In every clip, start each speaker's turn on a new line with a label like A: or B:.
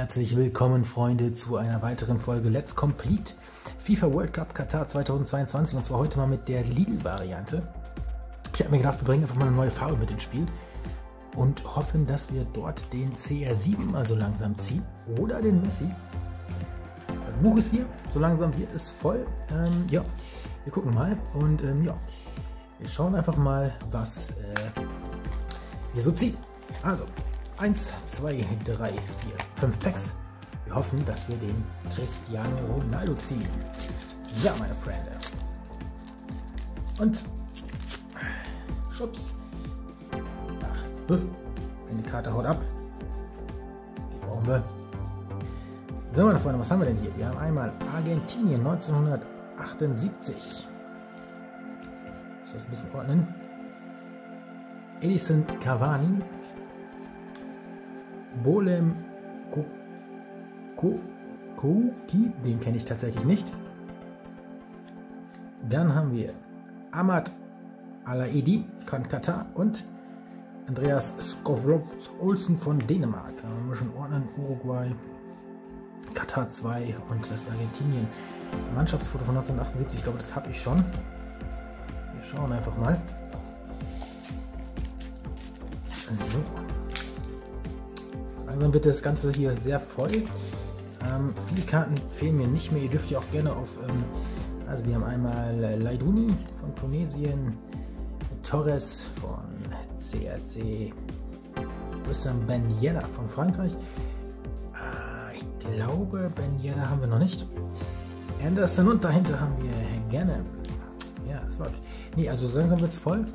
A: Herzlich willkommen, Freunde, zu einer weiteren Folge Let's Complete FIFA World Cup Katar 2022, und zwar heute mal mit der Lidl-Variante. Ich habe mir gedacht, wir bringen einfach mal eine neue Farbe mit ins Spiel und hoffen, dass wir dort den CR7 mal so langsam ziehen oder den Messi. Das Buch ist hier, so langsam wird es voll. Ja, wir gucken mal und ja, wir schauen einfach mal, was wir so ziehen. Also 1, 2, 3, 4, 5 Packs. Wir hoffen, dass wir den Cristiano Ronaldo ziehen. Ja, meine Freunde. Und schubs. Eine Karte haut ab. Die brauchen wir. So, meine Freunde, was haben wir denn hier? Wir haben einmal Argentinien 1978. Muss das ein bisschen ordnen. Edison Cavani. Bolem Koki, den kenne ich tatsächlich nicht. Dann haben wir Ahmad Alaedi von Katar und Andreas Skovlov Olsen von Dänemark. Da haben wir schon ordnen. Uruguay, Katar 2 und das Argentinien Mannschaftsfoto von 1978. Ich glaube, das habe ich schon. Wir schauen einfach mal. So. Langsam wird das Ganze hier sehr voll. Viele Karten fehlen mir nicht mehr. Ihr dürft ja auch gerne auf, also wir haben einmal Laiduni von Tunesien, Torres von CRC, Wissam Ben Yedder von Frankreich. Ich glaube, Ben Yedder haben wir noch nicht. Anderson, und dahinter haben wir gerne. Ja, es läuft. Nee, also so langsam wird es voll.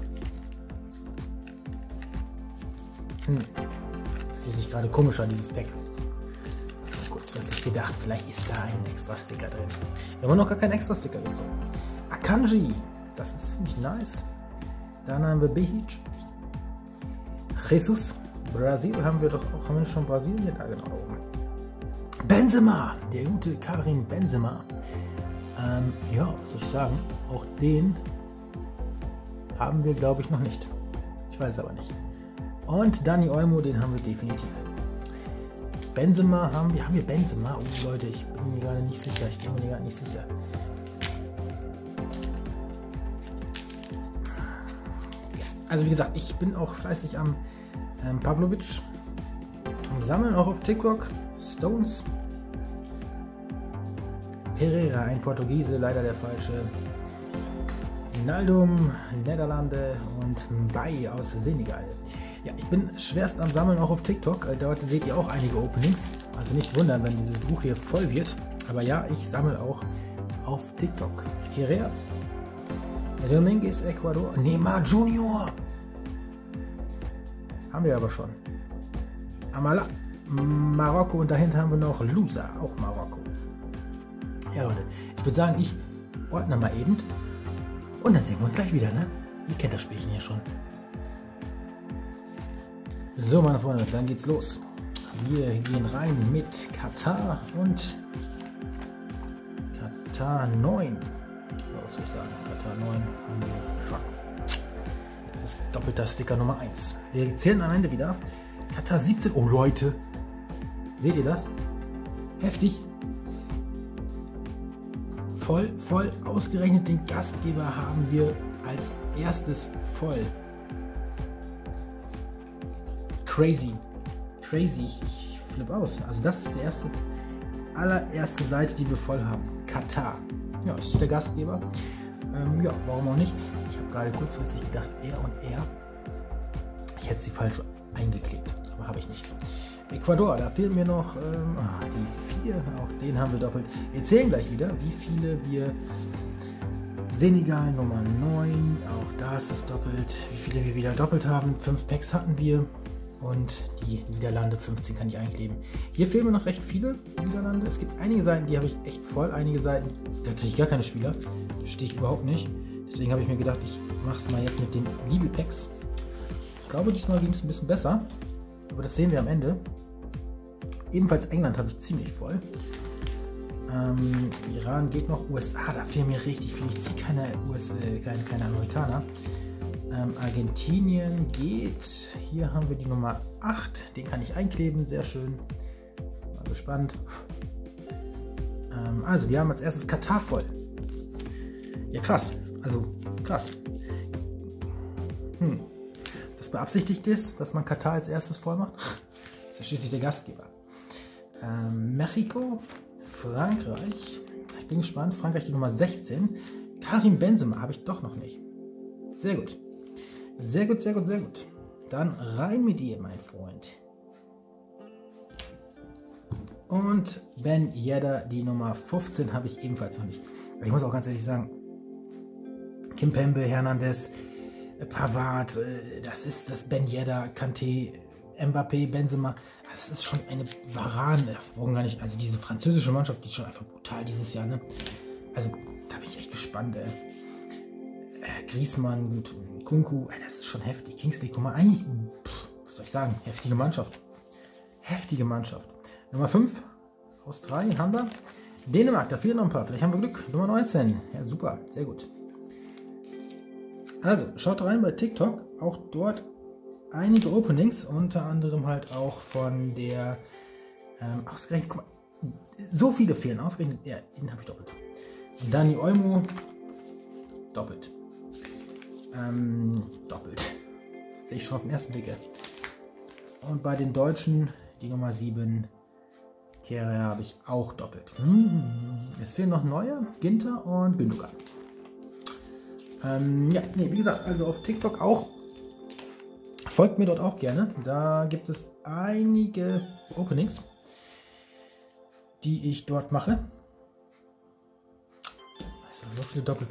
A: Fühlt sich gerade komisch an, dieses Pack. Schon kurzfristig gedacht, vielleicht ist da ein extra Sticker drin. Wir haben noch gar keinen extra Sticker gezogen. Akanji, das ist ziemlich nice. Dann haben wir Behic. Jesus, Brasil haben wir doch auch, haben wir schon Brasilien da genau oben. Benzema, der gute Karim Benzema. Ja, was soll ich sagen? Auch den haben wir, glaube ich, noch nicht. Ich weiß es aber nicht. Und Dani Olmo, den haben wir definitiv. Benzema haben wir Benzema? Oh Leute, ich bin mir gerade nicht sicher. Also wie gesagt, ich bin auch fleißig am Pavlovic. Am Sammeln auch auf TikTok. Stones. Pereira, ein Portugiese, leider der falsche. Naldum, Niederlande und Mbaye aus Senegal. Ja, ich bin schwerst am Sammeln auch auf TikTok. Dort seht ihr auch einige Openings. Also nicht wundern, wenn dieses Buch hier voll wird. Aber ja, ich sammle auch auf TikTok. Kerrer, Dominguez, Ecuador, Neymar Junior. Haben wir aber schon. Amala, Marokko, und dahinter haben wir noch Lusa, auch Marokko. Ja Leute, ich würde sagen, ich ordne mal eben. Und dann sehen wir uns gleich wieder, ne? Ihr kennt das Spielchen hier schon. So, meine Freunde, dann geht's los. Wir gehen rein mit Katar und Katar 9. Was soll ich sagen? Katar 9 haben wir schon. Das ist doppelter Sticker Nummer 1. Wir zählen am Ende wieder. Katar 17. Oh Leute. Seht ihr das? Heftig. Voll ausgerechnet den Gastgeber haben wir als erstes voll. Crazy, ich flippe aus. Also das ist der allererste Seite, die wir voll haben. Katar. Ja, das ist der Gastgeber. Ja, warum auch nicht? Ich habe gerade kurzfristig gedacht, er und er. Ich hätte sie falsch eingeklebt, aber habe ich nicht. Ecuador, da fehlen mir noch die 4. Auch den haben wir doppelt. Wir zählen gleich wieder, wie viele wir. Senegal Nummer 9, auch da ist es doppelt. Wie viele wir wieder doppelt haben. 5 Packs hatten wir. Und die Niederlande 15 kann ich einkleben. Hier fehlen mir noch recht viele Niederlande. Es gibt einige Seiten, die habe ich echt voll. Einige Seiten, da kriege ich gar keine Spieler. Verstehe ich überhaupt nicht. Deswegen habe ich mir gedacht, ich mache es mal jetzt mit den Lidl-Packs. Ich glaube, diesmal ging es ein bisschen besser. Aber das sehen wir am Ende. Ebenfalls England habe ich ziemlich voll. Iran geht noch. USA, da fehlen mir richtig viel. Ich ziehe keine Amerikaner. Argentinien geht. Hier haben wir die Nummer 8. Den kann ich einkleben. Sehr schön. Mal gespannt. Also, wir haben als erstes Katar voll. Ja, krass. Also, krass. Das beabsichtigt ist, dass man Katar als erstes voll macht. Das ist schließlich der Gastgeber. Mexiko, Frankreich. Ich bin gespannt. Frankreich die Nummer 16. Karim Benzema habe ich doch noch nicht. Sehr gut. Sehr gut, sehr gut, sehr gut. Dann rein mit dir, mein Freund. Und Ben Yedder, die Nummer 15, habe ich ebenfalls noch nicht. Aber ich muss auch ganz ehrlich sagen, Kimpembe, Hernandez, Pavard, das ist das Ben Yedder, Kanté, Mbappé, Benzema. Das ist schon eine Varane. Warum gar nicht? Also diese französische Mannschaft, die ist schon einfach brutal dieses Jahr. Ne? Also da bin ich echt gespannt. Griezmann, gut, Kunku, das ist schon heftig. Kingsley, guck mal, eigentlich, was soll ich sagen, heftige Mannschaft. Heftige Mannschaft. Nummer 5, Australien haben wir. Dänemark, da fehlen noch ein paar. Vielleicht haben wir Glück. Nummer 19. Ja, super, sehr gut. Also, schaut rein bei TikTok. Auch dort einige Openings, unter anderem halt auch von der ausgerechnet, guck mal, so viele fehlen, ausgerechnet, ja, den habe ich doppelt. Und Dani Olmo, doppelt. Doppelt. Sehe ich schon auf den ersten Blick. Und bei den Deutschen, die Nummer 7, Kehrer, habe ich auch doppelt. Es fehlen noch neue, Ginter und Gündogan. Ja, nee, wie gesagt, also auf TikTok auch. Folgt mir dort auch gerne. Da gibt es einige Openings, die ich dort mache. So viele Doppelte.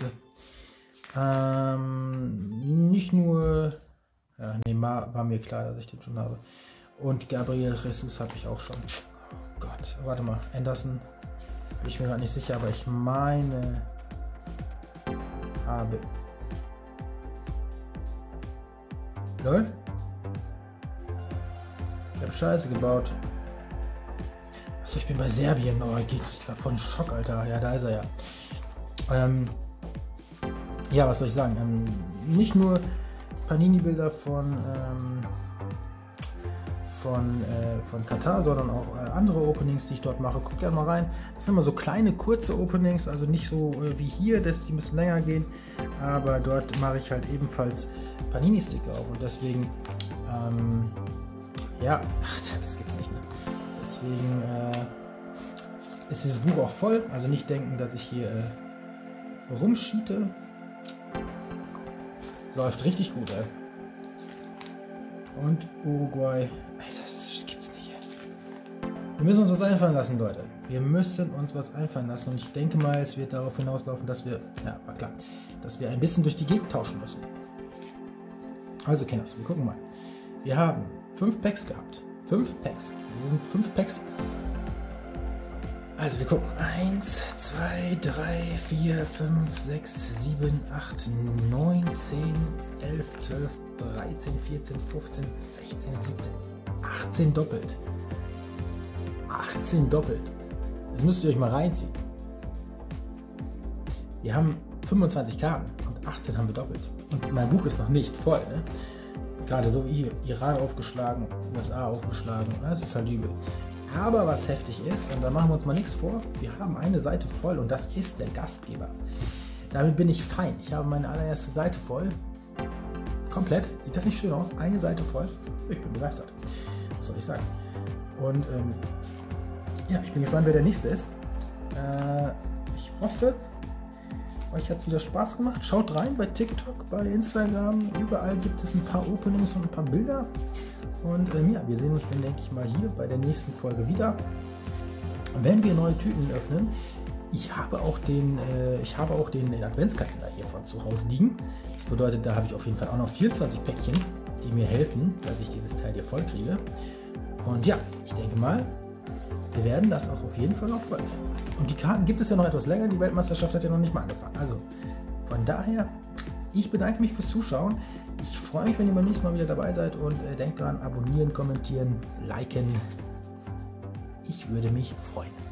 A: Nicht nur, ja, Neymar war mir klar, dass ich den schon habe. Und Gabriel Jesus habe ich auch schon. Oh Gott, warte mal, Anderson, bin ich mir gar nicht sicher, aber ich meine, habe. Lol. Ich habe Scheiße gebaut. Achso, ich bin bei Serbien. Oh, ich gehe gerade von Schock, Alter. Ja, da ist er ja. Ja, was soll ich sagen? Nicht nur Panini-Bilder von Katar, sondern auch andere Openings, die ich dort mache. Guckt gerne mal rein. Das sind immer so kleine, kurze Openings, also nicht so wie hier, dass die ein bisschen länger gehen. Aber dort mache ich halt ebenfalls Panini-Sticker auf. Und deswegen, ja, ach, das gibt's nicht mehr. Deswegen ist dieses Buch auch voll. Also nicht denken, dass ich hier rumschiete. Läuft richtig gut, ey. Und Uruguay. Ey, das gibt's nicht. Wir müssen uns was einfallen lassen, Leute. Wir müssen uns was einfallen lassen. Und ich denke mal, es wird darauf hinauslaufen, dass wir, ja, war klar, dass wir ein bisschen durch die Gegend tauschen müssen. Also, Kenners, wir gucken mal. Wir haben 5 Packs gehabt. 5 Packs. Wir sind 5 Packs. Also, wir gucken. 1, 2, 3, 4, 5, 6, 7, 8, 9, 10, 11, 12, 13, 14, 15, 16, 17, 18 doppelt. 18 doppelt. Das müsst ihr euch mal reinziehen. Wir haben 25 Karten und 18 haben wir doppelt. Und mein Buch ist noch nicht voll. Ne? Gerade so wie Iran aufgeschlagen, USA aufgeschlagen. Das ist halt übel. Aber was heftig ist, und da machen wir uns mal nichts vor, wir haben eine Seite voll und das ist der Gastgeber. Damit bin ich fein. Ich habe meine allererste Seite voll. Komplett. Sieht das nicht schön aus? Eine Seite voll. Ich bin begeistert. Was soll ich sagen? Und ja, ich bin gespannt, wer der nächste ist. Ich hoffe, euch hat es wieder Spaß gemacht. Schaut rein bei TikTok, bei Instagram. Überall gibt es ein paar Openings und ein paar Bilder. Und ja, wir sehen uns dann, denke ich mal, hier bei der nächsten Folge wieder. Wenn wir neue Tüten öffnen, ich habe auch den Adventskalender hier von zu Hause liegen. Das bedeutet, da habe ich auf jeden Fall auch noch 24 Päckchen, die mir helfen, dass ich dieses Teil hier voll kriege. Und ja, ich denke mal, wir werden das auch auf jeden Fall noch voll kriegen. Und die Karten gibt es ja noch etwas länger. Die Weltmeisterschaft hat ja noch nicht mal angefangen. Also von daher, ich bedanke mich fürs Zuschauen. Ich freue mich, wenn ihr beim nächsten Mal wieder dabei seid und denkt dran, abonnieren, kommentieren, liken. Ich würde mich freuen.